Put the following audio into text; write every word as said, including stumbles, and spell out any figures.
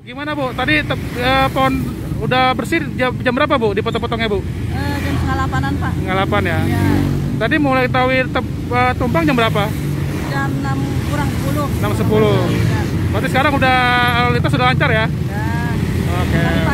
Gimana Bu? Tadi uh, pohon udah bersih jam, jam berapa Bu dipotong-potongnya Bu? Uh, jam setengah delapanan Pak. Setengah delapan ya? Ya. Tadi mulai tawi uh, tumpang jam berapa? Jam enam kurang sepuluh. enam sepuluh. Ya. Berarti sekarang udah lalu lintas sudah lancar ya? Ya. Oke.